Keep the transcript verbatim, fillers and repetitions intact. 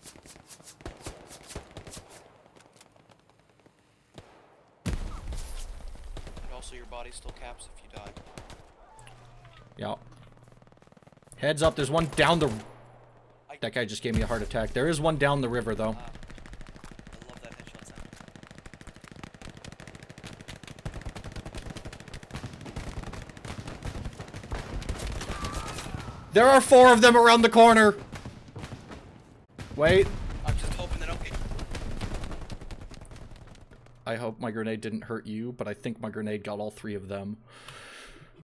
And also, your body still caps if you die. Yeah. Heads up, there's one down the... I... That guy just gave me a heart attack. There is one down the river, though. Uh, I love that headshot sound. There are four of them around the corner! Wait. I'm just hoping that okay. I hope my grenade didn't hurt you, but I think my grenade got all three of them.